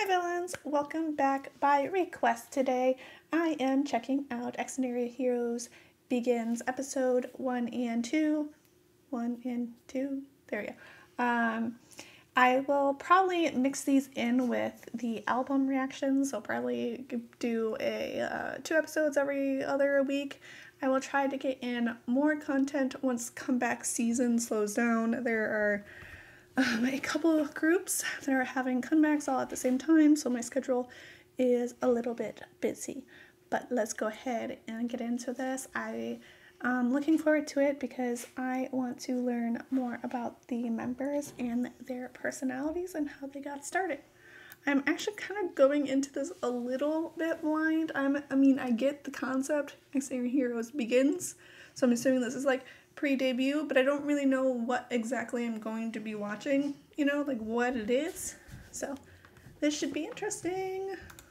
villains, welcome back by request. Today I am checking out Extraordinary Heroes Begins episode 1 and 2. 1 and 2, there we go. I will probably mix these in with the album reactions. I'll probably do a 2 episodes every other week. I will try to get in more content once comeback season slows down. There are a couple of groups that are having comebacks all at the same time, so my schedule is a little bit busy. But let's go ahead and get into this. I'm looking forward to it because I want to learn more about the members and their personalities and how they got started. I'm actually kind of going into this a little bit blind. I get the concept, Extraordinary Heroes Begins, so I'm assuming this is like pre-debut, but I don't really know what exactly I'm going to be watching, like what it is. So this should be interesting.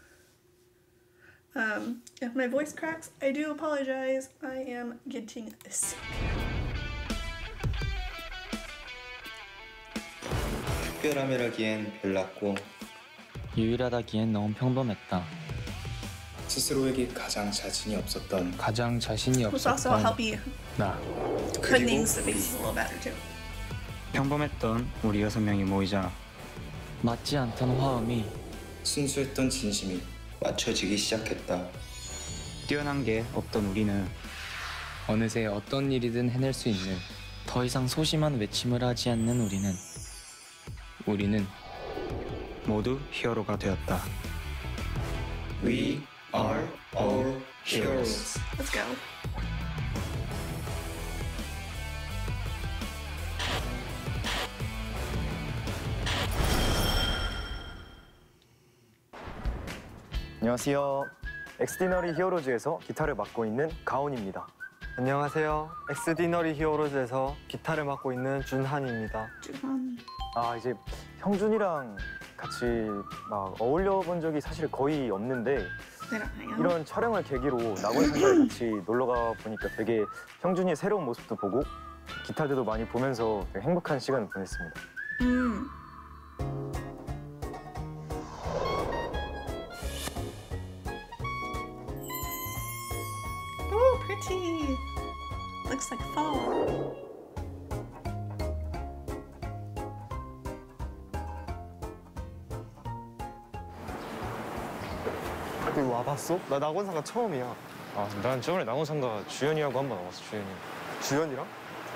If my voice cracks, I do apologize. I am getting sick. 특별함이라기엔 별났고 유일하다기엔 너무 평범했다. 스스로에게 가장 자신이 없었던 Who's also a helpy. 나. Put names that makes it a little better too. 평범했던 우리 6명이 모이자 맞지 않던 화음이 순수했던 진심이 맞춰지기 시작했다. 뛰어난 게 없던 우리는 어느새 어떤 일이든 해낼 수 있는 더 이상 소심한 외침을 하지 않는 우리는 모두 히어로가 되었다. We are all heroes. Let's go. 안녕하세요. 엑스디너리 히어로즈에서 기타를 맡고 있는 가온입니다. 안녕하세요. 엑스디너리 히어로즈에서 기타를 맡고 있는 준한입니다. 이제 형준이랑 같이 막 어울려 본 적이 사실 거의 없는데 이런 촬영을 계기로 낙원상가에 같이 놀러가 보니까 되게 형준이의 새로운 모습도 보고 기타들도 많이 보면서 되게 행복한 시간을 보냈습니다. Oh, pretty. Looks like fall. 너 와봤어? 나 낙원상가 처음이야. 난 저번에 낙원상가 주연이하고 한 번 와봤어, 주연이. 주연이랑?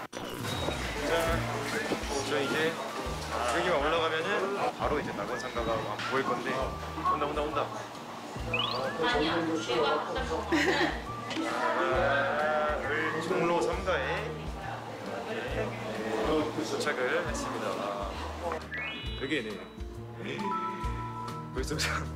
저 이제 여기만 올라가면은 바로 이제 낙원상가가 보일 건데 온다. 종로 3가에 도착을 했습니다. 여기에는 벌써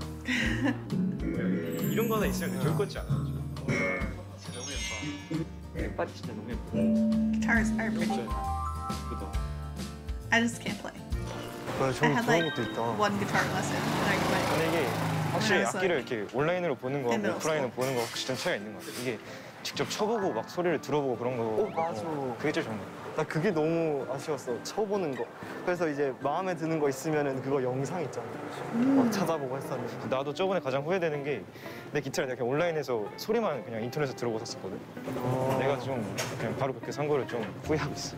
이런 거 하나 있으면 좋을 것 같지 않아? 진짜 너무 예뻐. 빠지 진짜 너무 예뻐. Guitars are pretty. 그거. I just can't play. 그래, I 좋은 had like 것도 있다. one guitar lesson and I quit. 근데 이게 확실히 그래서 악기를 이렇게 온라인으로 보는 거하고 애매했어. 오프라인으로 보는 거 확실히 좀 차이가 있는 것 같아. 이게 직접 쳐보고 막 소리를 들어보고 그런 거. 맞아. 그게 제일 좋은 거 같아. 나 그게 너무 아쉬웠어. 쳐보는 거. 그래서 이제 마음에 드는 거 있으면은 그거 영상 있잖아. 막 찾아보고 했었는데. 나도 저번에 가장 후회되는 게 내 기타를 내가 그냥 온라인에서 소리만 그냥 인터넷에서 들어보고 샀었거든. 내가 좀 그냥 바로 그렇게 산 거를 좀 후회하고 있어.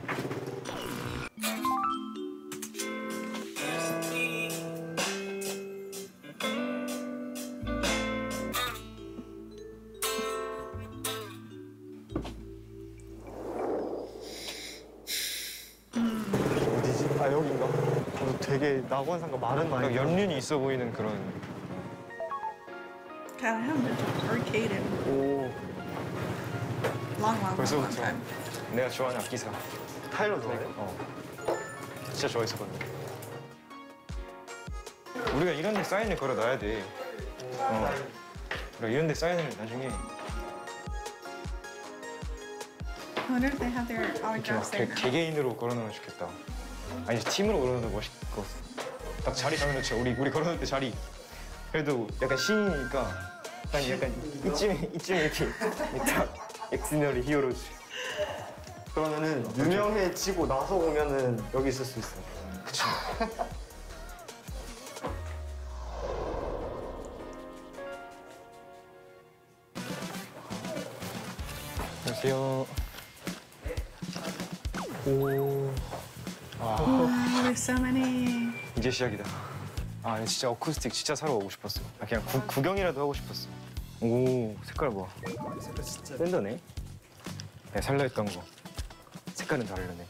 어디지? 여긴가? 되게 낙원상가 마른 약간 나이. 연륜이 있어 보이는 그런. God, I haven't been to an arcade in 오, long 벌써부터 time. 내가 좋아하는 악기사. 타일러 좋아해? 진짜 좋아했었거든. 우리가 이런 데 사인을 걸어놔야 돼. 우리가 이런 데 사인을 나중에 I wonder if they have their 이렇게 autographs 막 there now. 개개인으로 걸어놓으면 좋겠다. 아니 팀으로 걸어놓으면 멋있고 딱 자리 정해놓자. 우리 걸어놓을 때 자리 그래도 약간 신이니까 약간 이쯤에 이렇게 딱 엑스디너리 히어로즈. 그러면은 유명해지고 나서 오면은 여기 있을 수 있어. 그치. 안녕하세요. 오. 와, There's so many. 이제 시작이다. 아, 진짜 어쿠스틱 진짜 사러 오고 싶었어. 그냥 구경이라도 하고 싶었어. 오, 색깔 봐. 밴더네. 내가 살려 했던 거. 색깔은 다르네.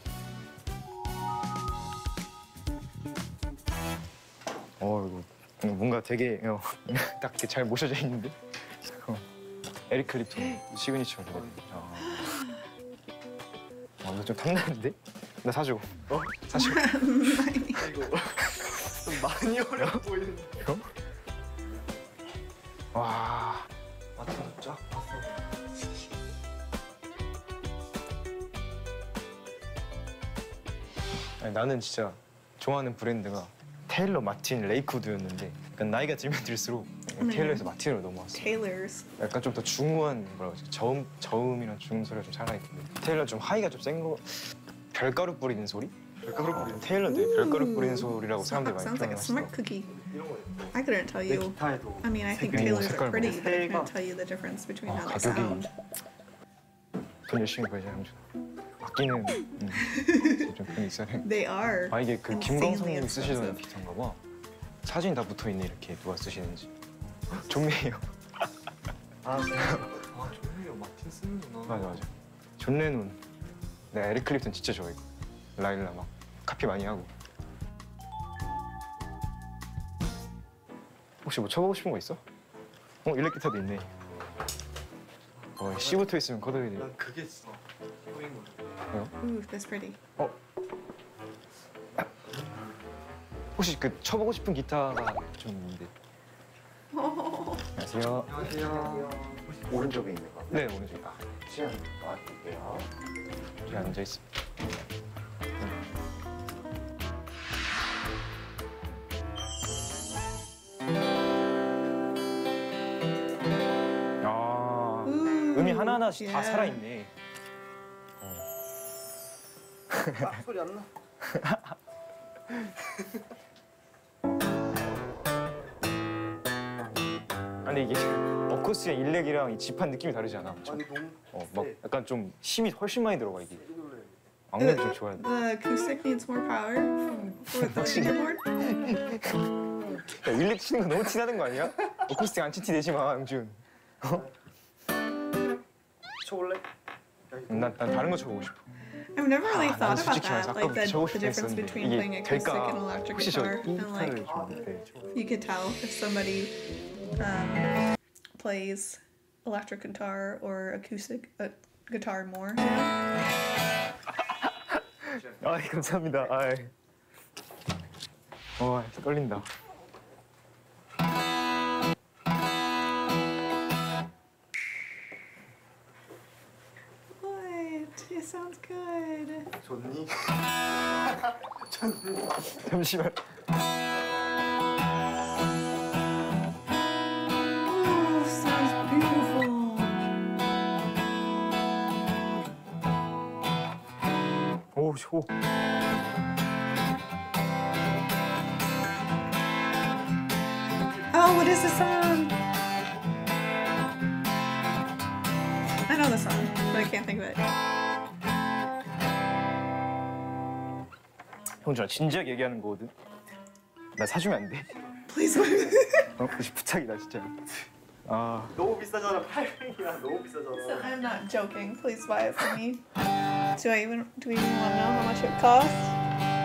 이거 뭔가 되게 딱 이렇게 잘 모셔져 있는데. 에릭 클립톤 시그니처로. 이거 좀 탐나는데? 나 사줘. 사줘. 좀 많이 어려 보이는데. 와. 맞춰줬죠? 아니, 나는 진짜 좋아하는 브랜드가 테일러 마틴 레이크우드였는데 약간 나이가 들면 들수록 테일러에서 마틴으로 넘어왔어. Tailors. 약간 좀 더 중후한 뭐라고 하지? 저음이랑 중음 소리가 좀 살아있던데. 테일러 좀 하이가 좀 센 거. 별가루 뿌리는 소리? 별가루 뿌리는 테일러인데 별가루 뿌리는 소리라고 사람들이 많이 Sounds like a 표현하시더라고. smart cookie. I couldn't tell you. 기타에도 I mean, I think 색깔 Taylors 색깔 are pretty, but I 색깔. can't tell you the difference between how they 가격이 sound. 돈 열심히 벌자 형준. 악기는 좀 돈이 있어야 돼. They are. 아 이게 그 insanely 김광석님 쓰시던 expensive. 기타인가 봐. 사진 다 붙어 있네 이렇게 누가 쓰시는지. 종래예요. 좋네요. 마틴 쓰는구나. 맞아. 존 레논. 내가 에릭 클립턴 진짜 좋아해. 라일라 막 카피 많이 하고. 혹시 뭐 쳐보고 싶은 거 있어? 일렉 기타도 있네. C 붙어 있으면 거덕이 돼. 난 그게 있어. 꼬인 거. Ooh, that's pretty. 혹시 그 쳐보고 싶은 기타가 좀 있는데. 안녕하세요. 안녕하세요. 오른쪽에 있는 거. 네 오른쪽. 시간 도와드릴게요. 여기 앉아 있어. 아, Ooh, 음이 하나하나씩 다 yeah. 살아있네. 소리 안 나? 아니 이게 어쿠스틱 일렉이랑 이 지판 느낌이 다르지 않아? 아니 너무 막 네. 약간 좀 힘이 훨씬 많이 들어가 이게. 놀래. 악력이 좀 좋아야 돼. The acoustic needs more power with the keyboard. 야, 일렉 치는 거 너무 티나는 거 아니야? 어쿠스틱 안 치 티 내지 마, 영준. 쳐볼래? 난 다른 거 쳐보고 싶어. I've never really 아, thought 나는 about 솔직히 that, 말해서 like 아까부터 쳐보고 the 싶어 difference 했었는데 between playing 이게 acoustic 될까? and electric 혹시 저 guitar, 이 and like 기타를 좀 you could tell if somebody plays electric guitar or acoustic guitar more. 아, 감사합니다. 아, 떨린다. What? It sounds good. 좋니? 잠시만. Oh, sounds beautiful. 오. Oh, what is the song? I know the song, but I can't think of it. 형준아, 진지하게 얘기하는 거거든. 나 사주면 안 돼? Please. 혹시 부탁이다 진짜. 아, 너무 비싸잖아. 800이야. 너무 비싸잖아. I'm not joking. Please buy it for me. Do we even want to know how much it costs?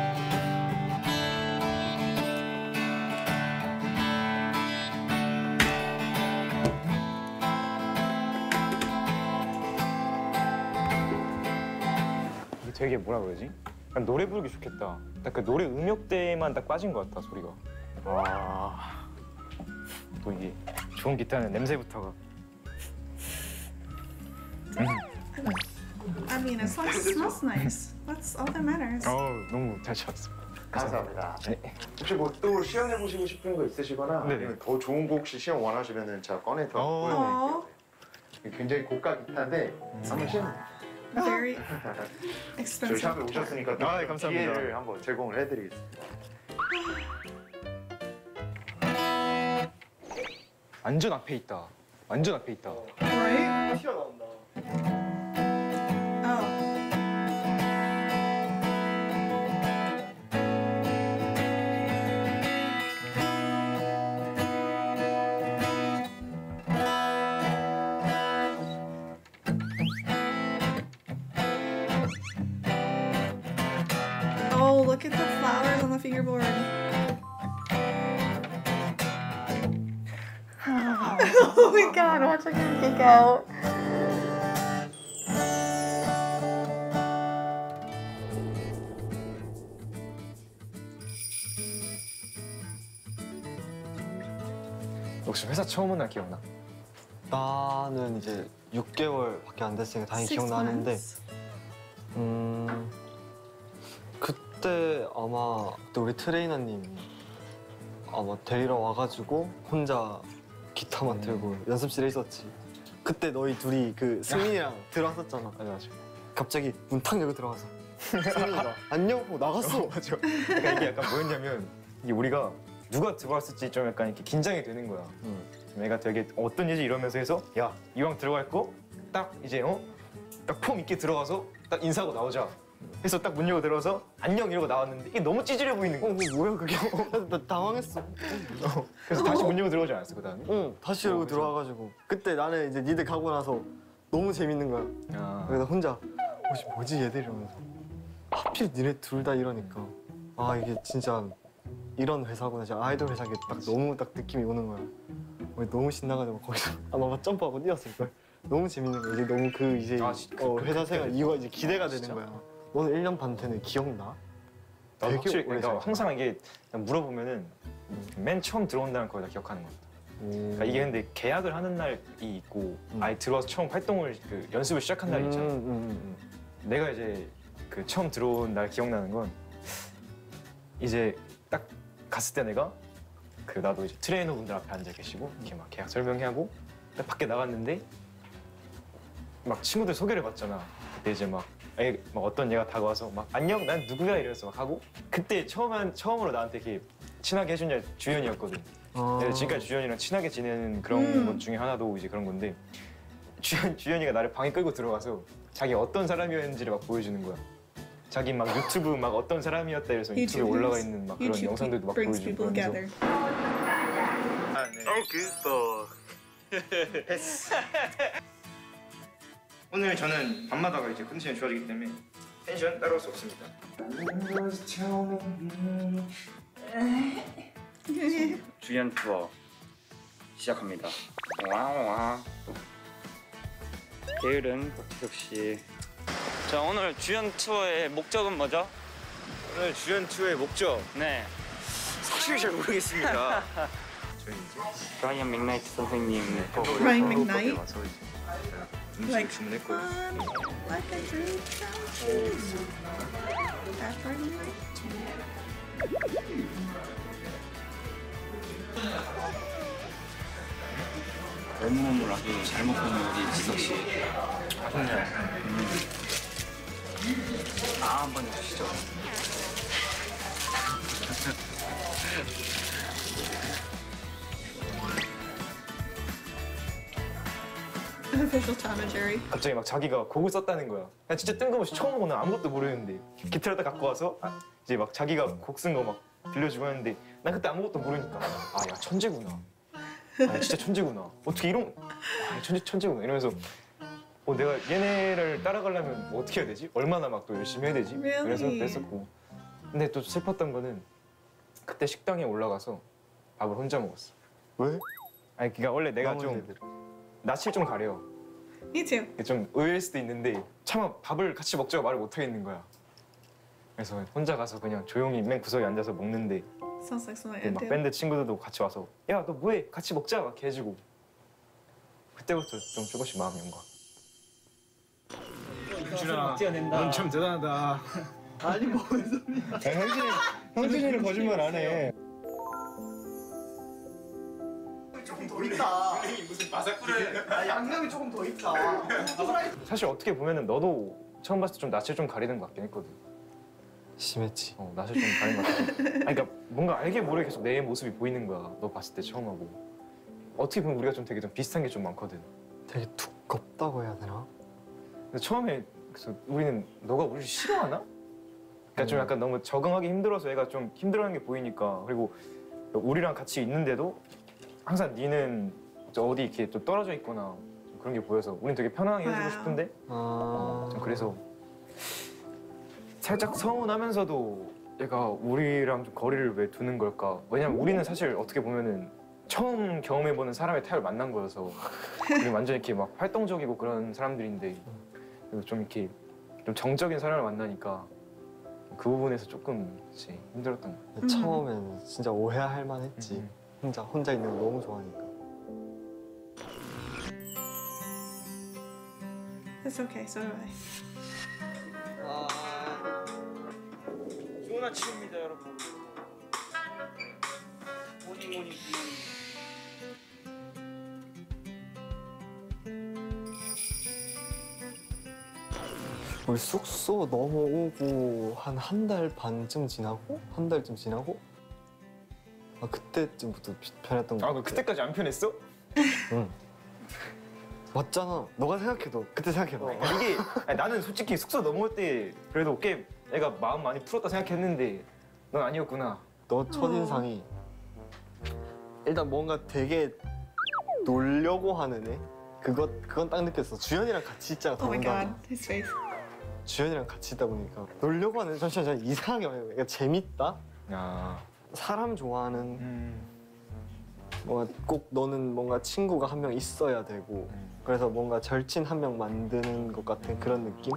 이게 되게 뭐라 그러지? 약간 노래 부르기 좋겠다. 딱 그 노래 음역대에만 딱 빠진 것 같다 소리가. 와. 또 이게 좋은 기타는 냄새부터가. I mean, as long as it smells nice. That's all that matters. 너무 잘 쳤어. 감사합니다. 네. 혹시 뭐 또 시연해 보시고 싶은 거 있으시거나 네네. 아니면 더 좋은 거 혹시 시연 원하시면은 제가 꺼내서 보여드릴게요. 굉장히 고가 기타인데 한번 시연. Very 저희 expensive. 샵에 오셨으니까 또 아, 네, 감사합니다. 기회를 한번 제공을 해드리겠습니다. 완전 앞에 있다. 완전 앞에 있다. Right? 튀어나온다. fingerboard. Oh my god, watching him geek out. 혹시 회사 처음 온 날 기억나? 나는 이제 6개월밖에 안 됐으니까 당연히 기억나는데 그때 아마 그때 우리 트레이너님이 아마 데리러 와가지고 혼자 기타만 들고 연습실에 있었지. 그때 너희 둘이 그 승민이랑 들어왔었잖아. 맞아. 갑자기 문 탁 열고 들어와서 승민이가 안녕 하고 나갔어. 맞아. 그러니까 이게 약간 뭐였냐면 이게 우리가 누가 들어왔을지 좀 약간 이렇게 긴장이 되는 거야. 내가 되게 어떤 일이 이러면서 해서 야 이왕 들어갈 거 딱 이제 딱 폼 있게 들어가서 딱 인사하고 나오자. 해서 딱 문 열고 들어서 안녕 이러고 나왔는데 이게 너무 찌질해 보이는 거야. 뭐야 그게? 나 당황했어. 그래서 다시 문 열고 들어오지 않았어 그다음에? 응 다시 열고 그래서? 들어와가지고 그때 나는 이제 니들 가고 나서 너무 재밌는 거야. 아. 그래서 혼자 뭐지 얘들 이러면서 하필 니네 둘 다 이러니까 아 이게 진짜 이런 회사구나. 진짜 아이돌 회사게 딱 너무 딱 느낌이 오는 거야. 너무 신나가지고 거기서 아마 점프하고 뛰었을걸. 너무 재밌는 거야. 이제 너무 그 이제 회사 생활 이유가 이제 기대가 되는 진짜? 거야. 너는 1년 반 되는 기억나? 나도 되게 확실히 오래 그러니까 살았어. 항상 이게 물어보면은 맨 처음 들어온다는 걸 다 기억하는 것 같아. 그러니까 이게 근데 계약을 하는 날이 있고 아예 들어와서 처음 활동을 그 연습을 시작한 날이 있잖아. 내가 이제 그 처음 들어온 날 기억나는 건 이제 딱 갔을 때 내가 그 나도 이제 트레이너 분들 앞에 앉아 계시고 이렇게 막 계약 설명하고 딱 밖에 나갔는데 막 친구들 소개를 받잖아. 그때 이제 막 어떤 얘가 다가와서 막 안녕 난 누구야 이러면서 막 하고 그때 처음으로 나한테 이렇게 친하게 해준 애 주연이었거든. 그래서 지금까지 주연이랑 친하게 지내는 그런 것 중에 하나도 이제 그런 건데 주연이가 나를 방에 끌고 들어가서 자기 어떤 사람이었는지를 막 보여주는 거야. 자기 막 유튜브 막 어떤 사람이었다 이래서 유튜브에 올라가 있는 막 그런 영상들도 막 brings 보여주고 people 그러면서 together. 오늘 저는 밤마다가 이제 컨디션이 좋아지기 때문에 텐션 따라올 수 없습니다. 주연 투어 시작합니다. 와와. 게으른 박지석 씨. 자 오늘 주연 투어의 목적은 뭐죠? 오늘 주연 투어의 목적 네. 사실 잘 모르겠습니다. 저희 이제 브라이언 맥나이트 선생님 꼭 Ryan McKnight. 와서 이제 음식 Like 주문했고요. like a dream come true. That's right. 너무너무 아주 잘 먹는 우리 지석 씨. 맛있네요. 한번 해주시죠. Official Tom and Jerry. 갑자기 막 자기가 곡을 썼다는 거야. 난 진짜 뜬금없이 처음 보는 아무것도 모르는데 기타를 딱 갖고 와서 이제 막 자기가 곡 쓴 거 막 들려주고 했는데 난 그때 아무것도 모르니까 아 야 천재구나. 아 진짜 천재구나. 어떻게 이런 천재구나 이러면서 내가 얘네를 따라가려면 뭐 어떻게 해야 되지? 얼마나 막 또 열심히 해야 되지? Really? 그래서 그랬었고 근데 또 슬펐던 거는 그때 식당에 올라가서 밥을 혼자 먹었어. 왜? 아니 그러니까 원래 내가 나머지 좀 애들. 낯을 좀 가려. Me too. 좀 의외일 수도 있는데 차마 밥을 같이 먹자고 말을 못 하겠는 거야. 그래서 혼자 가서 그냥 조용히 맨 구석에 앉아서 먹는데 Sounds like something I 막 do. 밴드 친구들도 같이 와서 야 너 뭐해? 같이 먹자 막 이렇게 해주고 그때부터 좀 조금씩 마음이 온 거야. 준아, 넌 좀 대단하다. 아니 뭔 소리야. 형준이는 거짓말 안 해. 조금 더 있다. 무슨 바삭그래. 양념이 조금 더 있다. 사실 어떻게 보면은 너도 처음 봤을 때 좀 낯을 좀 가리는 것 같긴 했거든. 심했지. 낯을 좀 가리는 것 같아. 아니 그러니까 뭔가 알게 모르게 계속 내 모습이 보이는 거야. 너 봤을 때 처음 하고. 어떻게 보면 우리가 좀 되게 좀 비슷한 게 좀 많거든. 되게 두껍다고 해야 되나? 근데 처음에 그래서 우리는 너가 우리를 싫어하나? 그러니까 좀 약간 너무 적응하기 힘들어서 얘가 좀 힘들어하는 게 보이니까 그리고 우리랑 같이 있는데도 항상 니는 어디 이렇게 좀 떨어져 있거나 좀 그런 게 보여서 우린 되게 편안하게 해주고 싶은데 좀 그래서 살짝 서운하면서도 얘가 우리랑 좀 거리를 왜 두는 걸까? 왜냐면 우리는 사실 어떻게 보면은 처음 경험해보는 사람의 타입을 만난 거여서 우리 완전 이렇게 막 활동적이고 그런 사람들인데 좀 이렇게 좀 정적인 사람을 만나니까 그 부분에서 조금 그치, 힘들었던 거 같아. 처음에는 진짜 오해할 만했지. 혼자 있는 거 너무 좋아하니까. It's okay, so do I. 좋은 아침입니다, 여러분. 모닝. 우리 숙소 넘어오고 한 달 반쯤 지나고 한 달쯤 지나고 그때쯤부터 편했던 거 아, 같아. 너 그때까지 안 편했어? 응. 맞잖아. 너가 생각해도 그때 생각해봐. 이게 아니, 나는 솔직히 숙소 넘어올 때 그래도 꽤 애가 마음 많이 풀었다 생각했는데 넌 아니었구나. 너 첫인상이 일단 뭔가 되게 놀려고 하는 애. 그건 딱 느꼈어. 주연이랑 같이 있잖아. Oh my 더군다나. god, his face. 주연이랑 같이 있다 보니까 놀려고 하는 잠시만 이상하게 말해. 그러니까 재밌다. 아, 사람 좋아하는 뭔가 꼭 너는 뭔가 친구가 한 명 있어야 되고 그래서 뭔가 절친 한 명 만드는 것 같은 그런 느낌?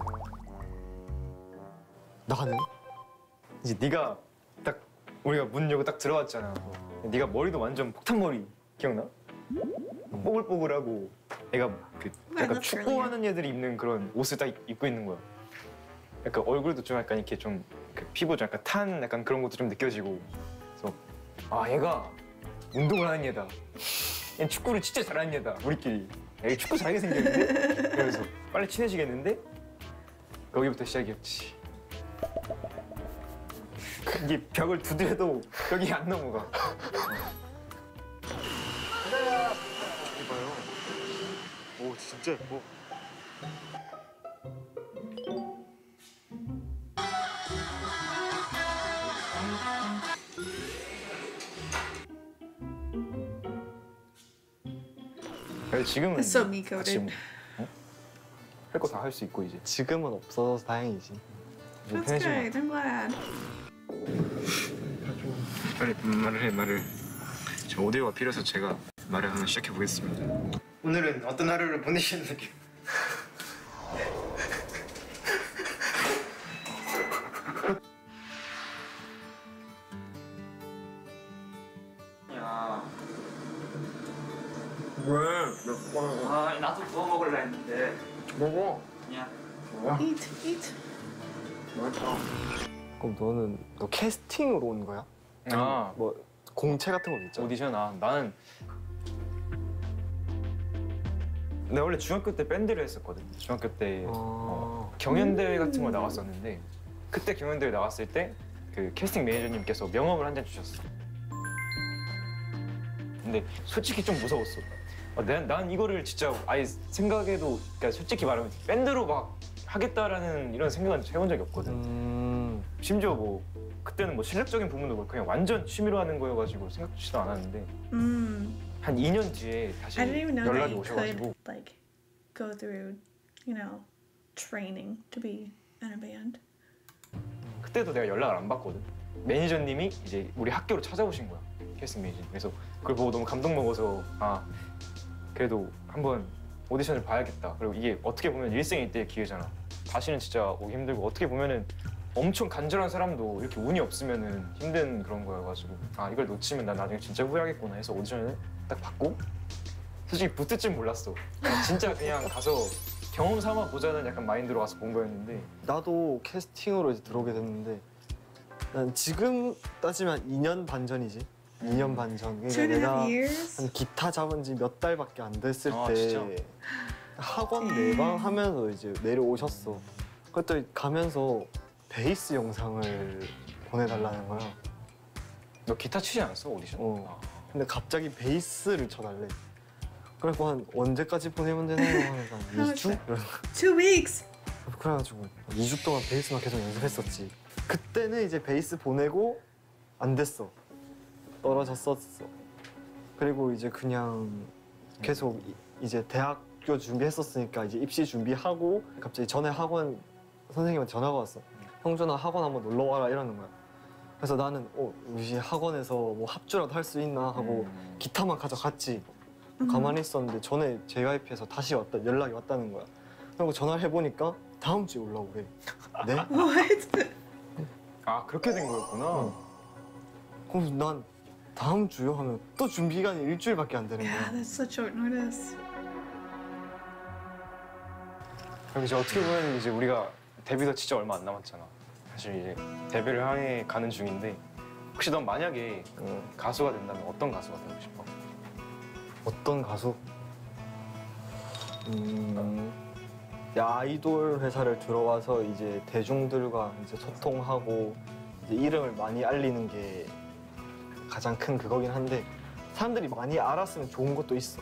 나는? 이제 네가 딱 우리가 문 열고 딱 들어왔잖아. 네가 머리도 완전 폭탄 머리 기억나? 뽀글뽀글하고 애가 그 약간 축구하는 애들이 입는 그런 옷을 딱 입고 있는 거야. 약간 얼굴도 좀 약간 이렇게 좀 그 피부 좀 약간 탄 약간 그런 것도 좀 느껴지고. 그래서 아 얘가 운동을 하는 애다. 얘 축구를 진짜 잘하는 애다. 우리끼리. 야, 얘 축구 잘하게 생겼는데? 그래서 빨리 친해지겠는데? 거기부터 시작이었지. 이게 벽을 두드려도 벽이 안 넘어가. 이봐요. 오 진짜 예뻐. 그래서 지금은 It's so me-coded. 같이 뭐, 할 거 다 할 수 있고 이제. 지금은 없어서 다행이지. 좀 That's 편해진 것 great. I'm glad. 빨리 말을 해 말을. 지금 오디오가 필요해서 제가 말을 하나 시작해 보겠습니다. 오늘은 어떤 하루를 보내셨나요? 야, 왜? 아 나도 구워 먹을라 했는데. 먹어. 그냥 Eat. 그럼 너 캐스팅으로 온 거야? 아 뭐 공채 같은 거 있잖아. 오디션 나는 내가 원래 중학교 때 밴드를 했었거든. 중학교 때 경연대회 같은 거 나갔었는데 그때 경연대회 나갔을 때 그 캐스팅 매니저님께서 명함을 한 장 주셨어. 근데 솔직히 좀 무서웠어. 난 이거를 진짜 아예 생각해도 그러니까 솔직히 말하면 밴드로 막 하겠다라는 이런 생각은 해본 적이 없거든. 심지어 뭐 그때는 뭐 실력적인 부분도 그렇고 그냥 완전 취미로 하는 거여가지고 생각지도 않았는데 한 2년 뒤에 다시 I didn't even know that 연락이 you 오셔가지고 could like go through, training to be in a band. 그때도 내가 연락을 안 받거든. 매니저님이 이제 우리 학교로 찾아오신 거야. 캐스팅 매니저. 그래서 그걸 보고 너무 감동 먹어서 아 그래도 한번 오디션을 봐야겠다. 그리고 이게 어떻게 보면 일생 이때의 기회잖아. 다시는 진짜 오기 힘들고 어떻게 보면은 엄청 간절한 사람도 이렇게 운이 없으면은 힘든 그런 거여가지고 아 이걸 놓치면 난 나중에 진짜 후회하겠구나 해서 오디션을 딱 받고 솔직히 붙을 줄 몰랐어. 진짜 그냥 가서 경험 삼아 보자는 약간 마인드로 가서 본 거였는데 나도 캐스팅으로 이제 들어오게 됐는데 난 지금 따지면 2년 반 전이지. 2년 반 전. 그러니까 2.5 내가 years? 한 기타 잡은 지 몇 달밖에 안 됐을 아, 때 진짜? 학원 내방 하면서 이제 내려오셨어. 그때 가면서 베이스 영상을 보내달라는 거야. 너 기타 치지 않았어 오디션? 어. 근데 갑자기 베이스를 쳐달래. 그래서 한 언제까지 보내면 되나요? 하면서 한 2주? 이러는 거야. 2 weeks. 그래가지고 2주 동안 베이스만 계속 연습했었지. 그때는 이제 베이스 보내고 안 됐어. 떨어졌었어. 그리고 이제 그냥 계속 이제 대학교 준비했었으니까 이제 입시 준비하고 갑자기 전에 학원 선생님한테 전화가 왔어. 형준아 학원 한번 놀러 와라 이러는 거야. 그래서 나는 우리 학원에서 뭐 합주라도 할 수 있나 하고 기타만 가져갔지. 가만히 있었는데 전에 JYP에서 다시 연락이 왔다는 거야. 그리고 전화를 해보니까 다음 주에 올라오래. 네? What? 아 그렇게 된 거였구나. 그래서 난 다음 주요 하면 또 준비 기간이 일주일밖에 안 되는 Yeah, 거야. that's such short notice. 그럼 이제 어떻게 보면 이제 우리가 데뷔도 진짜 얼마 안 남았잖아. 사실 이제 데뷔를 향해 가는 중인데 혹시 넌 만약에 가수가 된다면 어떤 가수가 되고 싶어? 어떤 가수? 아이돌 회사를 들어와서 이제 대중들과 이제 소통하고 이제 이름을 많이 알리는 게 가장 큰 그거긴 한데 사람들이 많이 알았으면 좋은 것도 있어.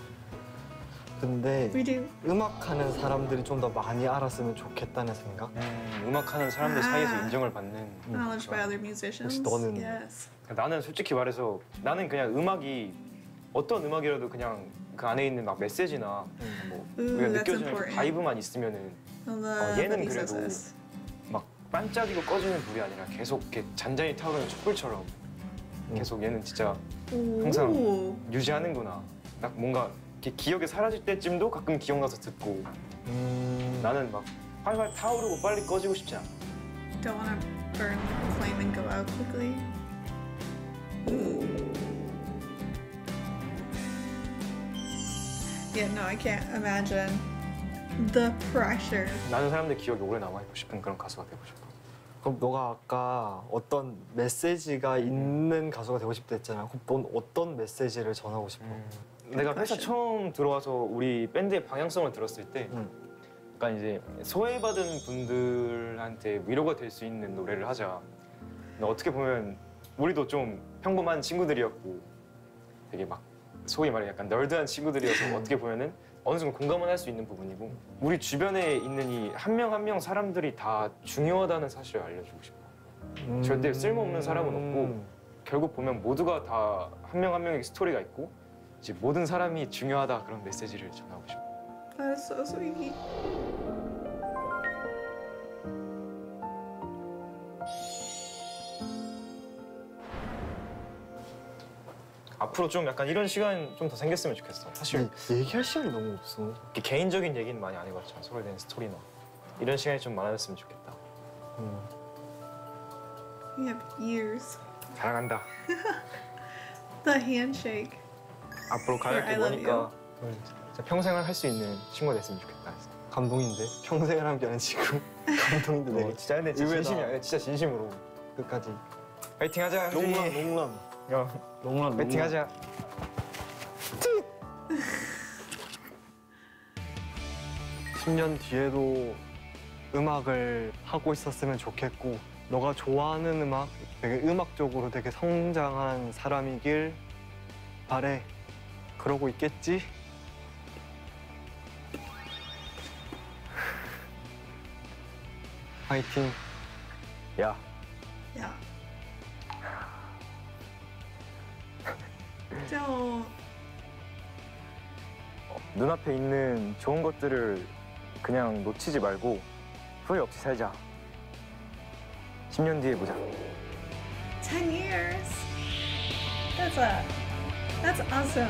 근데 We do. 음악하는 사람들이 좀 더 많이 알았으면 좋겠다는 생각? 음악하는 사람들 사이에서 인정을 받는. Knowledge by other musicians. 혹시 너는- Yes. 나는 솔직히 말해서 나는 그냥 음악이 어떤 음악이라도 그냥 그 안에 있는 막 메시지나 뭐 Ooh, 우리가 that's 느껴지는 그 important. 바이브만 있으면은 I love 얘는 that he says 그래도 this. 막 반짝이고 꺼지는 불이 아니라 계속 이렇게 잔잔히 타오르는 촛불처럼 계속 얘는 진짜 항상 Ooh. 유지하는구나. 딱 뭔가 이렇게 기억에 사라질 때쯤도 가끔 기억나서 듣고 나는 막 활활 타오르고 빨리 꺼지고 싶지 않아. Don't want to burn the flame and go out quickly. Yeah, no, I can't imagine the pressure. 나는 사람들 기억에 오래 남아있고 싶은 그런 가수가 되고 싶어. 그럼 너가 아까 어떤 메시지가 있는 가수가 되고 싶다 했잖아. 그럼 넌 어떤 메시지를 전하고 싶어? 내가 회사 처음 들어와서 우리 밴드의 방향성을 들었을 때 약간 이제 소외받은 분들한테 위로가 될 수 있는 노래를 하자. 근데 어떻게 보면 우리도 좀 평범한 친구들이었고 되게 막 소위 말해 약간 널드한 친구들이어서 어떻게 보면은 어느 정도 공감은 할 수 있는 부분이고 우리 주변에 있는 이 한 명 한 명 사람들이 다 중요하다는 사실을 알려주고 싶어. 절대 쓸모없는 사람은 없고 결국 보면 모두가 다 한 명 한 명의 스토리가 있고 이제 모든 사람이 중요하다 그런 메시지를 전하고 싶어. That is so sweet. 앞으로 좀 약간 이런 시간 좀 더 생겼으면 좋겠어. 사실 근데 얘기할 시간이 너무 없어. 이렇게 개인적인 얘기는 많이 안 해봤잖아. 서로에 대한 스토리나 이런 시간이 좀 많아졌으면 좋겠다. We have years. 사랑한다. The handshake. 앞으로 가야 I 할 게 love 뭐니까 진짜 평생을 할 수 있는 친구가 됐으면 좋겠다. 감동인데? 평생을 함께하는 지금 감동인데 되게 진짜 근데 진짜 의외다. 진심이야. 진짜 진심으로. 끝까지. 파이팅 하자. 롱런 롱런 야, 롱런 파이팅 하자. 10년 뒤에도 음악을 하고 있었으면 좋겠고 너가 좋아하는 음악, 되게 음악적으로 되게 성장한 사람이길 바래. 그러고 있겠지? 파이팅. 야. Yeah. Don't. 눈앞에 있는 좋은 것들을 그냥 놓치지 말고 후회 없이 살자. 10년 뒤에 보자. 10 years. That's awesome.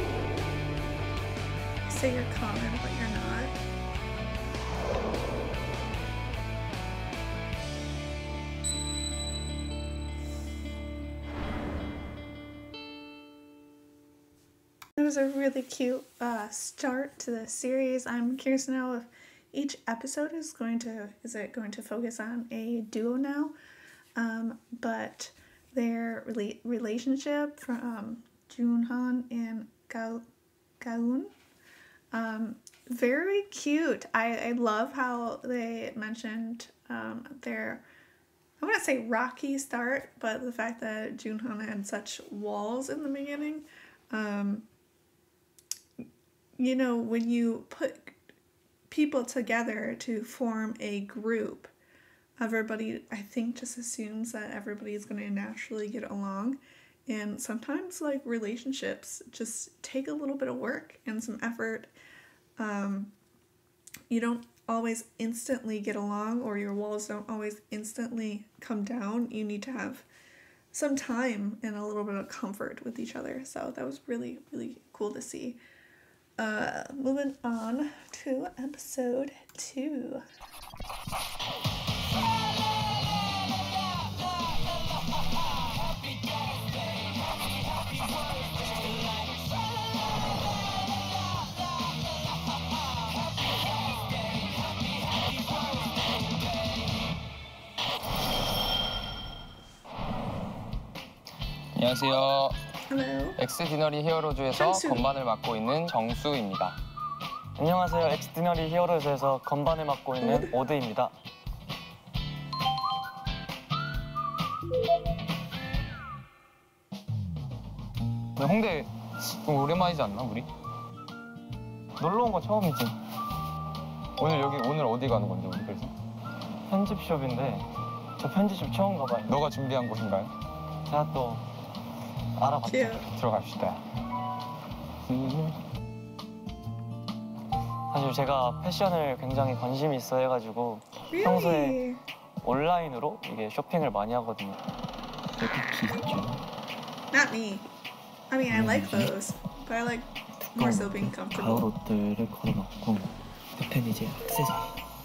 You say you're common, but you're not. It was a really cute start to the series. I'm curious now if each episode is it going to focus on a duo now, but their relationship from Junhan and Gaun, very cute. I love how they mentioned their, I wouldn't say rocky start, but the fact that Junhan had such walls in the beginning. You know, when you put people together to form a group, everybody, I think, just assumes that everybody is going to naturally get along. And sometimes, like, relationships just take a little bit of work and some effort. You don't always instantly get along, or your walls don't always instantly come down. You need to have some time and a little bit of comfort with each other. So that was really, really cool to see. Moving on to episode 2. 안녕하세요. Hello. 엑스디너리 히어로즈에서 정수. 건반을 맡고 있는 정수입니다. 안녕하세요. 엑스디너리 히어로즈에서 건반을 맡고 있는 오드입니다. 홍대 좀 오랜만이지 않나 우리? 놀러 온 거 처음이지. 오늘 어디 가는 건데 우리 그래서? 편집숍인데 저 편집숍 처음 가봐요. 너가 준비한 곳인가요? 제가 또 알아봤죠. Cute. 들어갑시다. 사실 제가 패션을 굉장히 관심이 있어 해가지고 평소에 Really? 온라인으로 이게 쇼핑을 많이 하거든요. Not me. I mean, I like clothes, but I like more so being 가을 comfortable. 옷들을 걸어놨고 옆에는 이제 액세서리.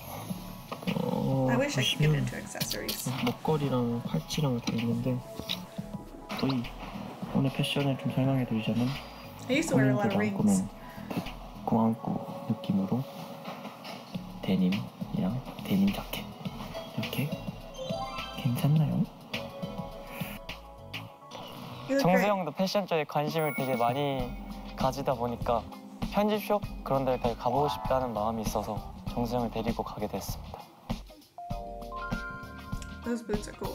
I wish I could get 보시면 into accessories. 목걸이랑 팔찌랑 다 있는데 저희 오늘 패션을 좀 설명해드리자면 I used to wear a lot of rings. 꾸안꾸 느낌으로 데님이랑 데님 자켓 이렇게 괜찮나요? You look 정수 great. 형도 패션 쪽에 관심을 되게 많이 가지다 보니까 편집숍 그런 데까지 가보고 싶다는 마음이 있어서 정수 형을 데리고 가게 됐습니다. Those boots are cool.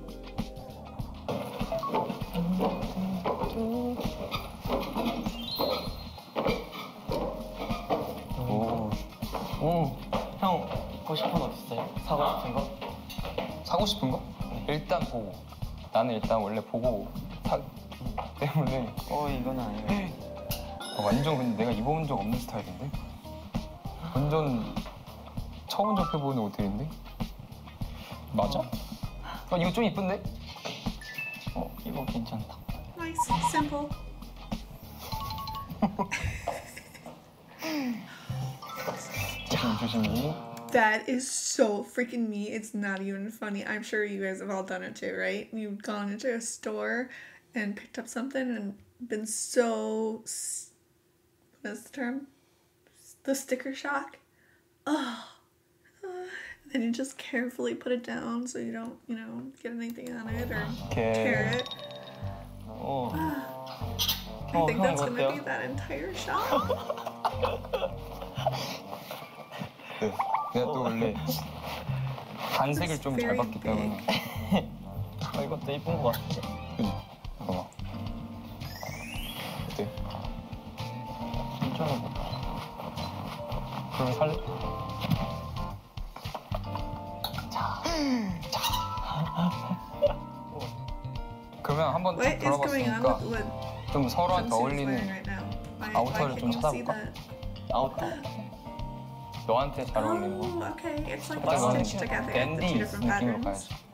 형 입고 싶은 거 있어요? 사고 싶은 거? 사고 싶은 거? 일단 보고. 나는 일단 원래 보고 사기 때문에 이건 아니에요. 완전 근데 내가 입어본 적 없는 스타일인데? 완전 처음 접해보는 옷들인데? 맞아? 이거 좀 이쁜데? 이거 괜찮다. Nice, simple. 조심히. That is so freaking me. It's not even funny. I'm sure you guys have all done it too, right? You've gone into a store and picked up something and been so, what is the term? The sticker shock. Oh. Then you just carefully put it down so you don't, get anything on it or tear it. I think that's gonna be that entire shop. 내가 또 원래 단색을 좀 잘 봤기 때문에. 이것도 이쁜 거 같아. 그지? 봐봐. 어때? 괜찮아. 그럼 살래? 그러면 한번 딱 What is going on 돌아봤으니까 with 좀 서로한테 Junsu is 어울리는 wearing right now? Why 아우터를 can't 좀 you see 찾아볼까? that? 아우터. 너한테 잘 어울리는 거. Oh, okay. It's like 일단 너는 stitched together, the 댄디 two different 느낌으로 patterns. 가야지.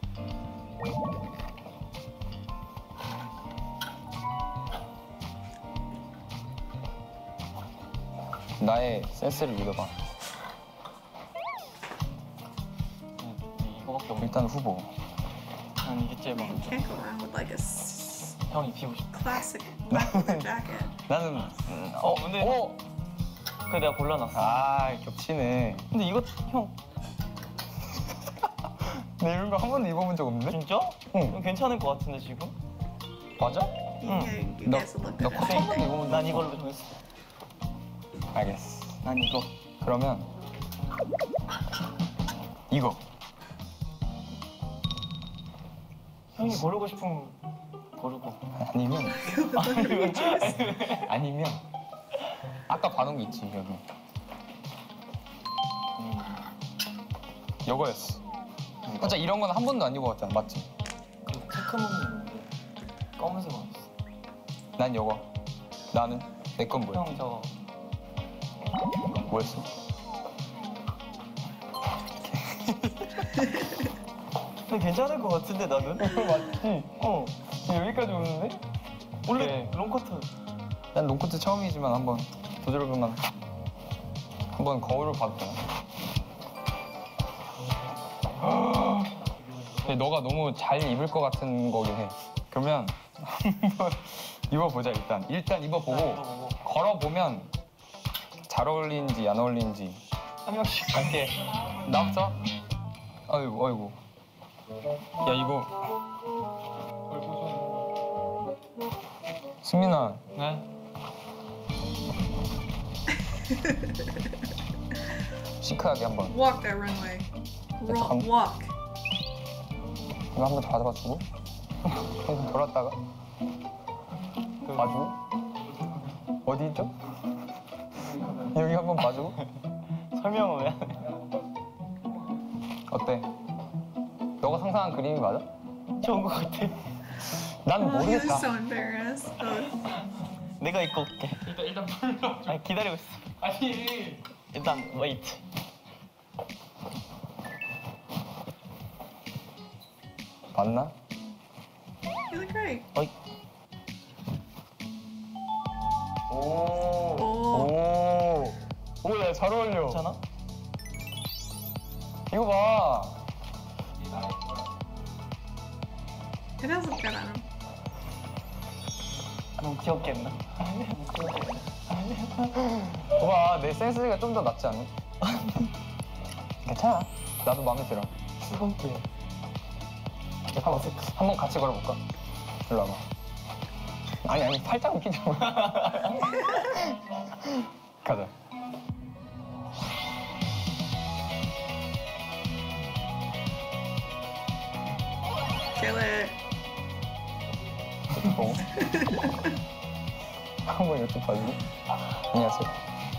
나의 센스를 믿어봐. 이거밖에 없네. 일단 후보. 난 이게 제일 You 많아. can't go wrong with like a 형 입히고 싶어. classic black leather jacket. 나는 근데 그래 내가 골라놨어. 겹치네. 근데 이거 형 나 이런 거 한 번도 입어본 적 없는데? 진짜? 응. 이거 괜찮을 것 같은데 지금? 맞아? Yeah, you 너, guys will look 너 good. 한 번도 입어본 적 난 이걸로 정했어. 알겠어. 난 이거. 그러면 이거. 형이 고르고 싶은 고르고. 아니면 아까 봐놓은 게 있지 여기. 이거였어. 진짜 이런 건 한 번도 안 입어봤잖아, 맞지? 그 체크무늬 있는데 검은색 왔어. 난 이거. 나는 내 건 뭐야? 형 저거. 뭐였어? 괜찮을 것 같은데 나는? 맞지? 어. 여기까지 오는데? 원래 롱커트. 난 롱코트 처음이지만 한번 도전해볼만. 한번 거울을 봐도 되나? 근데 너가 너무 잘 입을 것 같은 거긴 해. 그러면 한번 입어보자 일단. 일단 입어보고 걸어보면 잘 어울리는지 안 어울리는지 한 명씩. 갈게. 나부터? 아이고 아이고. 야 이거. 승민아. 네. 시크하게 한번. Walk that runway. 잠깐. Walk. 이거 한번 받아봐주고. 좀 돌았다가. 봐주고. 어디 있죠? 여기 한번 봐주고. 설명을 왜? 어때? 너가 상상한 그림이 맞아? 좋은 것 같아. 난 Oh, he was 모르겠다. so embarrassed. 내가 입고 올게. 일단 불러. 아니 기다리고 있어. 아니. 일단 웨이트. 맞나? You look great. 어이. Oh. 오. 오, 야, 잘 어울려. 괜찮아? 이거 봐. It does look good on him. 너무 귀엽게 했나? 봐봐, 내 센스가 좀 더 낫지 않니? 괜찮아. 나도 마음에 들어. 수건게. 한번 같이 걸어볼까? 일로 와봐. 아니, 팔짱 웃기지 마. 가자. Kill it. 어? 한번 이쪽 봐주고. 안녕하세요.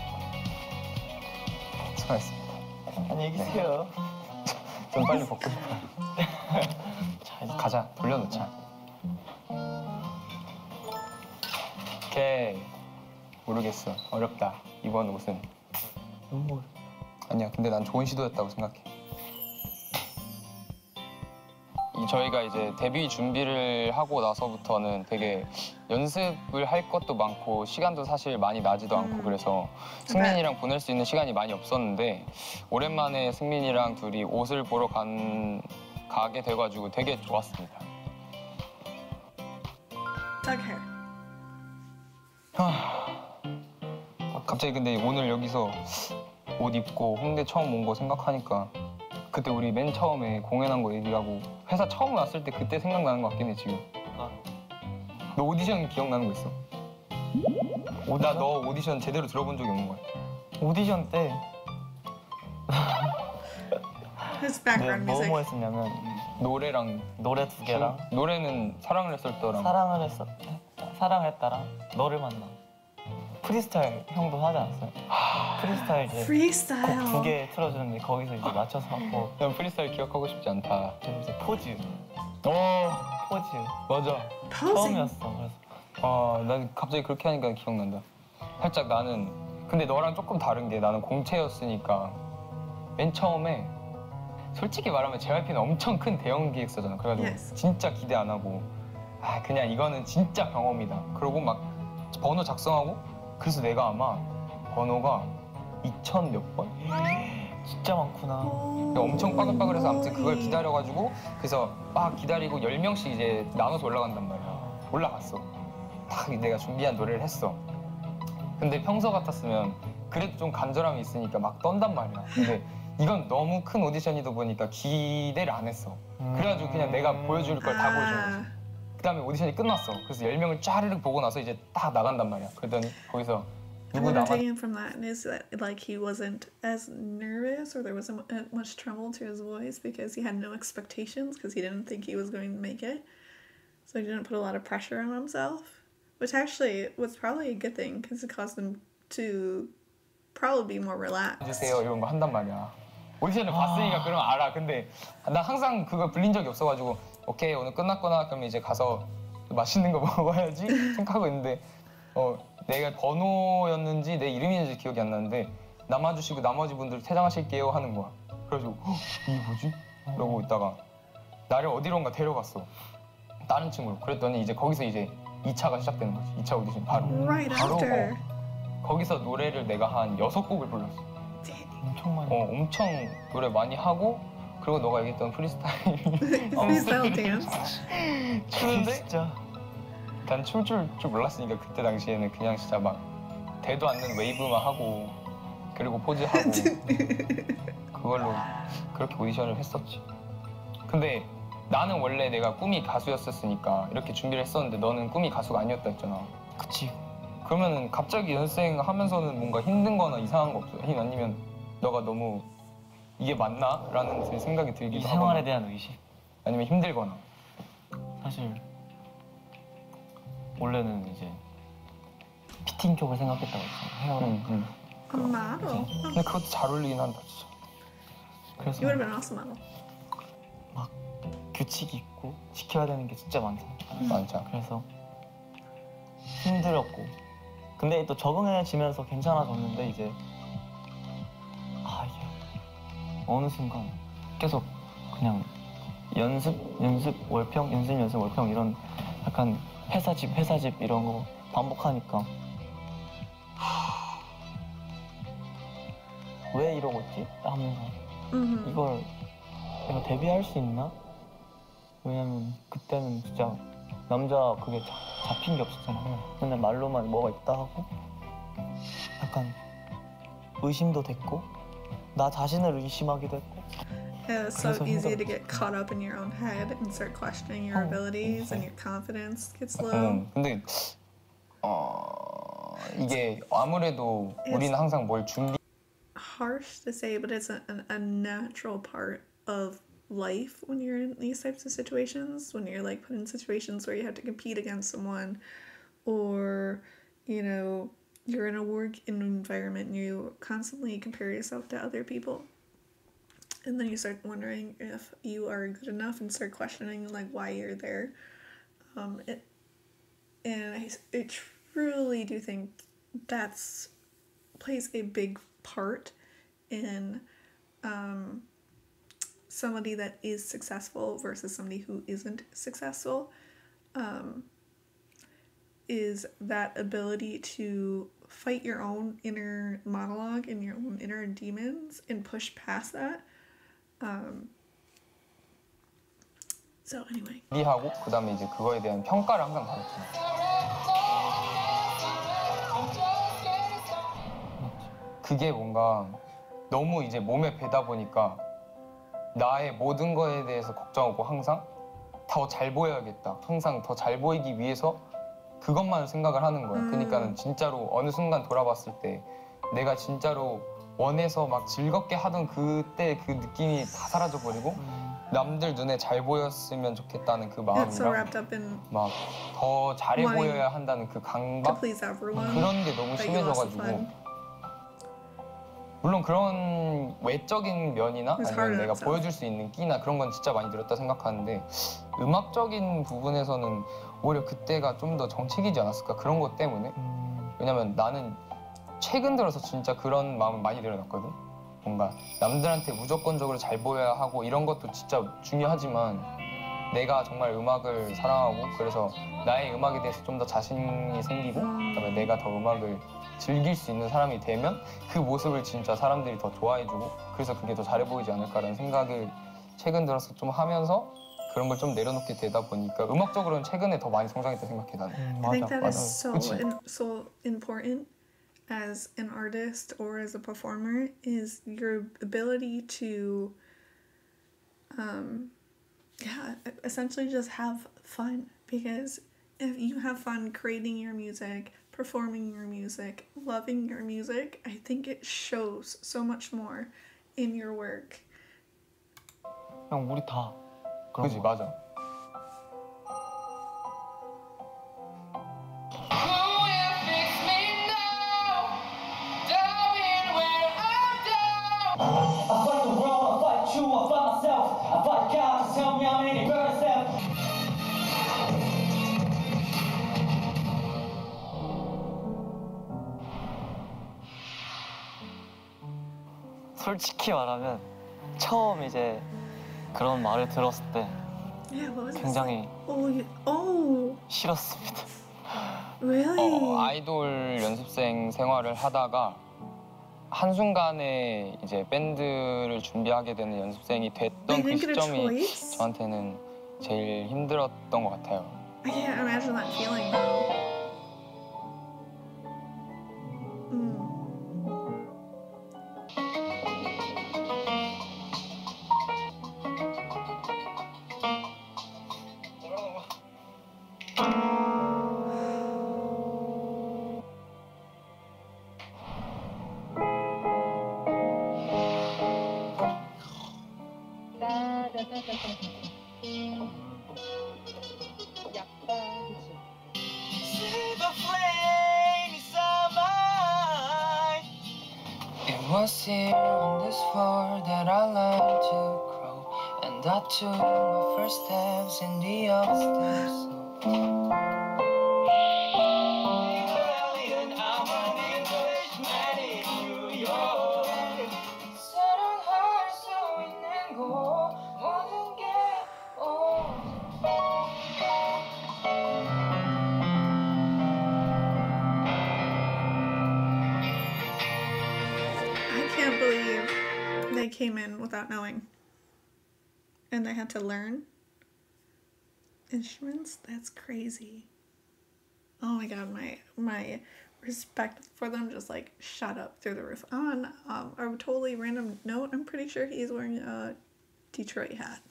수고하셨습니다. 안녕히 계세요. 좀 빨리 벗고 싶어요. 자, 이제 가자. 돌려놓자. 오케이. 모르겠어. 어렵다. 이번 옷은. 너무 어려. 아니야. 근데 난 좋은 시도였다고 생각해. 저희가 이제 데뷔 준비를 하고 나서부터는 되게 연습을 할 것도 많고 시간도 사실 많이 나지도 않고 그래서 승민이랑 보낼 수 있는 시간이 많이 없었는데 오랜만에 승민이랑 둘이 옷을 보러 가게 돼가지고 되게 좋았습니다. Doug hair. 갑자기 근데 오늘 여기서 옷 입고 홍대 처음 온 거 생각하니까 그때 우리 맨 처음에 공연한 거 얘기하고 회사 처음 왔을 때 그때 생각나는 것 같긴 해 지금. 너 오디션 기억나는 거 있어? 나 너 오디션 제대로 들어본 적이 없는 거야. 오디션 때 His 내가 background music. 뭐뭐 했었냐면 노래랑 노래 2개랑 노래는 사랑을 했었더랑 사랑했다랑 너를 만나. 프리스타일 형도 하지 않았어요? 프리스타일 이제 Freestyle. 곡 2개 틀어주는데 거기서 이제 맞춰서 하고 난 프리스타일 기억하고 싶지 않다. 좀 이제 포즈 맞아. Posing. 처음이었어. 그래서 난 갑자기 그렇게 하니까 기억난다. 살짝 나는 근데 너랑 조금 다른 게 나는 공채였으니까 맨 처음에 솔직히 말하면 JYP는 엄청 큰 대형 기획사잖아. 그래가지고 Yes. 진짜 기대 안 하고 그냥 이거는 진짜 경험이다. 그러고 막 번호 작성하고 그래서 내가 아마 번호가 2000 몇 번? 진짜 많구나. 그러니까 엄청 빠글빠글해서 아무튼 그걸 기다려가지고 그래서 막 기다리고 10명씩 이제 나눠서 올라간단 말이야. 올라갔어. 딱 내가 준비한 노래를 했어. 근데 평소 같았으면 그래도 좀 간절함이 있으니까 막 떤단 말이야. 근데 이건 너무 큰 오디션이다 보니까 기대를 안 했어. 그래가지고 그냥 내가 보여줄 걸 다 보여준 거지. 그다음에 오디션이 끝났어. 그래서 10명을 짜르륵 보고 나서 이제 딱 나간단 말이야. 그러더니 거기서 And 누구 what I'm 나만 taking from that is that like he wasn't as nervous or there wasn't much tremble to his voice because he had no expectations because he didn't think he was going to make it. So he didn't put a lot of pressure on himself, which actually was probably a good thing because it caused him to probably be more relaxed. 해주세요 이런 거 한단 말이야. 오디션을 봤으니까 그럼 알아. 근데 나 항상 그걸 불린 적이 없어가지고 오케이 오늘 끝났구나 그러면 이제 가서 맛있는 거 먹어야지 생각하고 있는데 내가 번호였는지 내 이름이었는지 기억이 안 나는데 남아주시고 나머지 분들 퇴장하실게요 하는 거야. 그래가지고 이게 뭐지? 그러고 있다가 나를 어디론가 데려갔어. 다른 친구로. 그랬더니 이제 거기서 이제 2차가 시작되는 거지. 2차 오디션 바로. Right 바로 after. 거기서 노래를 내가 한 6곡을 불렀어. 엄청 많이. 엄청 노래 많이 하고 그리고 너가 얘기했던 프리스타일 Freestyle dance. 추는데 진짜. 난 춤을 줄 몰랐으니까 그때 당시에는 그냥 진짜 막 대도 않는 웨이브만 하고 그리고 포즈하고 그걸로 그렇게 오디션을 했었지. 근데 나는 원래 내가 꿈이 가수였었으니까 이렇게 준비를 했었는데 너는 꿈이 가수가 아니었다 했잖아. 그치. 그러면은 갑자기 연습생 하면서는 뭔가 힘든 거나 이상한 거 없어? 아니면 너가 너무 이게 맞나? 라는 생각이 이 들기도 생활에 하거나 대한 의식. 아니면 힘들거나. 사실 원래는 이제 피팅 쪽을 생각했다고 했잖아. 헤어랑. A model. 근데 그것도 잘 어울리긴 한다 진짜. 그래서 You would have been awesome model. 막 규칙이 있고 지켜야 되는 게 진짜 많잖아. 맞아. 그래서 힘들었고 근데 또 적응해지면서 괜찮아졌는데 이제 이게 어느 순간 계속 그냥 연습 월평 이런 약간 회사집 이런 거 반복하니까 왜 이러고 있지? 하면서 이걸 내가 데뷔할 수 있나? 왜냐면 그때는 진짜 남자 그게 잡힌 게 없었잖아. 맨날 말로만 뭐가 있다 하고 약간 의심도 됐고 나 자신을 의심하기도 했고. Yeah, it's so 그래서 easy to 힘들었지. get caught up in your own head and start questioning your abilities and your confidence gets low. 근데 이게 아무래도 우리는 항상 뭘 준비 Harsh to say, but it's a natural part of life when you're in these types of situations, when you're like put in situations where you have to compete against someone, or you know, you're in a work environment and you constantly compare yourself to other people, and then you start wondering if you are good enough and start questioning like why you're there. I truly do think that's plays a big part in somebody that is successful versus somebody who isn't successful, is that ability to fight your own inner monologue and your own inner demons and push past that. So anyway. 준비하고 그다음에 이제 그거에 대한 평가를 항상 받았잖아. 그게 뭔가 너무 이제 몸에 배다 보니까 나의 모든 거에 대해서 걱정하고 항상 더 잘 보여야겠다. 항상 더 잘 보이기 위해서 그것만 생각을 하는 거야. 그러니까는 진짜로 어느 순간 돌아봤을 때 내가 진짜로 원해서 막 즐겁게 하던 그때 그 느낌이 다 사라져버리고 남들 눈에 잘 보였으면 좋겠다는 그 It's so 마음이랑 wrapped up in 막 더 잘해 wanting 보여야 한다는 그 to 강박 please everyone. 그런 게 너무 that you lost the 심해져가지고 fun. 물론 그런 외적인 면이나 It's 아니면 hard 내가 on 보여줄 수 있는 끼나 그런 건 진짜 많이 늘었다 생각하는데 음악적인 부분에서는 오히려 그때가 좀 더 정책이지 않았을까 그런 것 때문에 왜냐면 나는 최근 들어서 진짜 그런 마음을 많이 늘어났거든. 뭔가 남들한테 무조건적으로 잘 보여야 하고 이런 것도 진짜 중요하지만 내가 정말 음악을 사랑하고 그래서 나의 음악에 대해서 좀 더 자신이 생기고 그다음에 내가 더 음악을 즐길 수 있는 사람이 되면 그 모습을 진짜 사람들이 더 좋아해주고 그래서 그게 더 잘해 보이지 않을까라는 생각을 최근 들어서 좀 하면서 그런 걸 좀 내려놓게 되다 보니까 음악적으로는 최근에 더 많이 성장했다 생각해 나는. I think that is 맞아. so 그치? so important as an artist or as a performer is your ability to essentially just have fun, because if you have fun creating your music, performing your music, loving your music, I think it shows so much more in your work. 그냥 우리 다 그런 그지 거. 맞아. 솔직히 말하면 처음 이제 그런 말을 들었을 때 Yeah, what was 굉장히 싫었습니다. Really? 아이돌 연습생 생활을 하다가 한순간에 이제 밴드를 준비하게 되는 연습생이 됐던 그 시점이 저한테는 제일 힘들었던 것 같아요. I can't imagine that feeling though. It was here on this floor that I learned to grow, and I took my first steps in the upstairs. 사랑할 수 있는 곳 모든 게 I can't believe they came in without knowing. And they had to learn instruments? That's crazy. Oh my god, my respect for them just like shot up through the roof. On a totally random note, I'm pretty sure he's wearing a Detroit hat.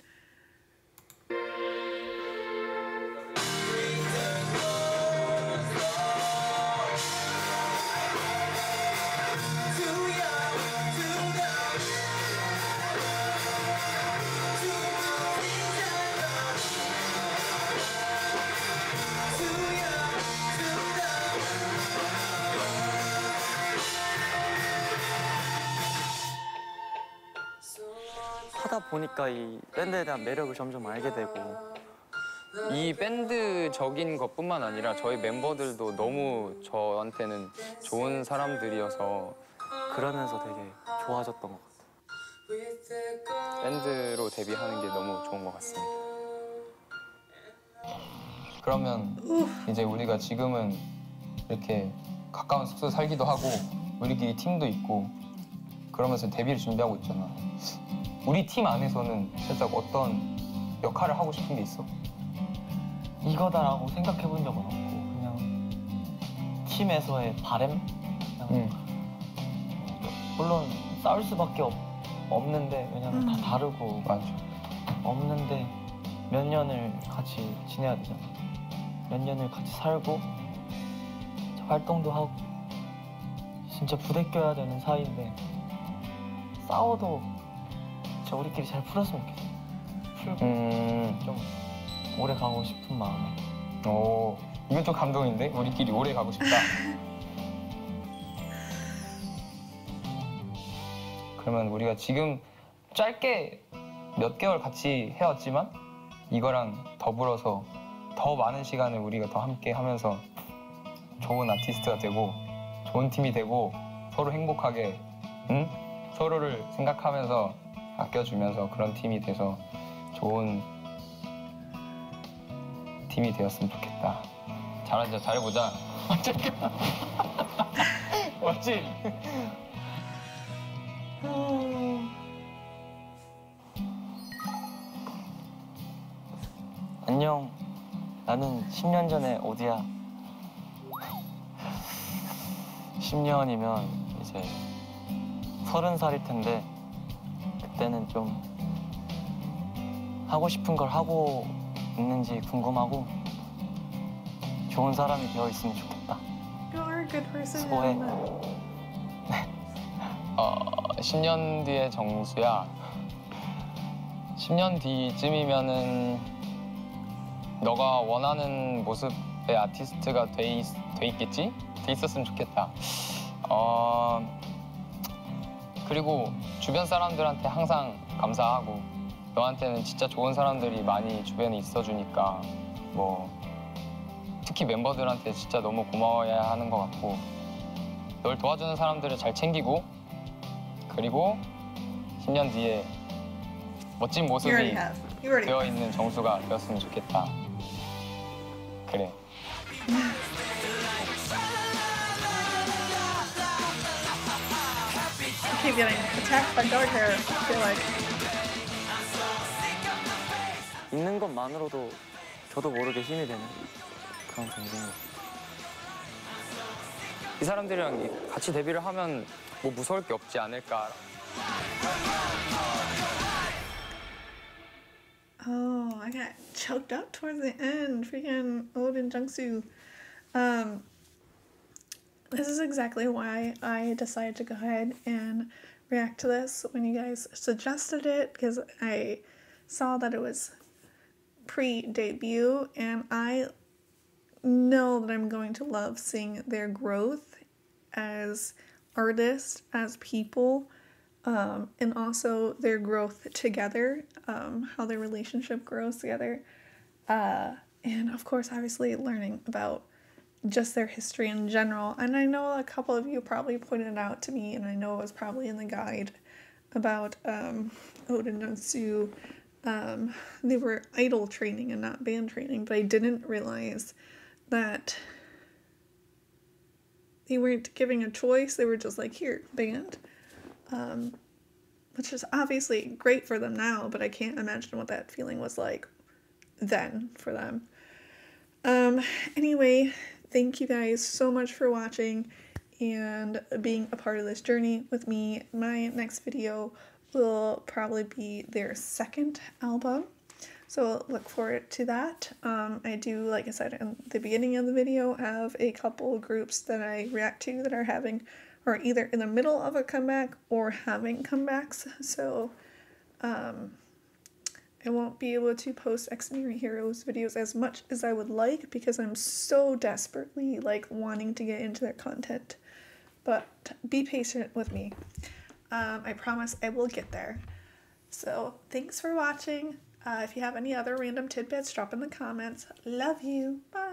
하다 보니까 이 밴드에 대한 매력을 점점 알게 되고 이 밴드적인 것뿐만 아니라 저희 멤버들도 너무 저한테는 좋은 사람들이어서 그러면서 되게 좋아졌던 것 같아요. 밴드로 데뷔하는 게 너무 좋은 것 같습니다. 그러면 이제 우리가 지금은 이렇게 가까운 숙소에 살기도 하고 우리끼리 팀도 있고 그러면서 데뷔를 준비하고 있잖아. 우리 팀 안에서는 살짝 어떤 역할을 하고 싶은 게 있어? 이거다라고 생각해 본 적은 없고 그냥 팀에서의 바램? 그냥 물론 싸울 수밖에 없는데 왜냐면 다 다르고 맞아. 없는데 몇 년을 같이 지내야 되잖아. 몇 년을 같이 살고 활동도 하고 진짜 부대껴야 되는 사이인데 싸워도 진짜 우리끼리 잘 풀었으면 좋겠어. 풀고 좀 오래 가고 싶은 마음에. 오, 이건 좀 감동인데? 우리끼리 오래 가고 싶다. 그러면 우리가 지금 짧게 몇 개월 같이 해왔지만 이거랑 더불어서 더 많은 시간을 우리가 더 함께 하면서 좋은 아티스트가 되고 좋은 팀이 되고 서로 행복하게 서로를 생각하면서 아껴주면서 그런 팀이 돼서 좋은 팀이 되었으면 좋겠다. 잘하자, 잘해보자. 맞지? 안녕. 나는 10년 전에 오디야. 10년이면 이제 30살일 텐데 그때는 좀 하고 싶은 걸 하고 있는지 궁금하고 좋은 사람이 되어 있으면 좋겠다. You're a good person. 소해. 10년 뒤의 정수야. 10년 뒤쯤이면은 너가 원하는 모습의 아티스트가 돼 있겠지? 돼 있었으면 좋겠다. 그리고 주변 사람들한테 항상 감사하고 너한테는 진짜 좋은 사람들이 많이 주변에 있어주니까 뭐 특히 멤버들한테 진짜 너무 고마워해야 하는 것 같고 널 도와주는 사람들을 잘 챙기고 그리고 10년 뒤에 멋진 모습이 You already. 되어 있는 정수가 되었으면 좋겠다. 그래. I keep getting attacked by dark hair. I feel like. 있는 것만으로도 저도 모르게 힘이 되는 그런 존재인 것 같아요. 이 사람들이랑 같이 데뷔를 하면 뭐 무서울 게 없지 않을까. Oh, I got choked up towards the end. Freaking Odin Jungsu. This is exactly why I decided to go ahead and react to this when you guys suggested it, because I saw that it was pre-debut, and I know that I'm going to love seeing their growth as artists, as people, and also their growth together, how their relationship grows together, and of course, obviously, learning about just their history in general. And I know a couple of you probably pointed it out to me, and I know it was probably in the guide about Odin Jungsu. They were idol training and not band training, but I didn't realize that they weren't giving a choice. They were just like, here, band. Which is obviously great for them now, but I can't imagine what that feeling was like then for them. Anyway, thank you guys so much for watching and being a part of this journey with me. My next video will probably be their second album, so look forward to that. I do, like I said in the beginning of the video, have a couple of groups that I react to that are having, or either in the middle of a comeback or having comebacks, so I won't be able to post Extraordinary Heroes videos as much as I would like because I'm so desperately like wanting to get into their content. But be patient with me. I promise I will get there. So thanks for watching. If you have any other random tidbits, drop in the comments. Love you. Bye.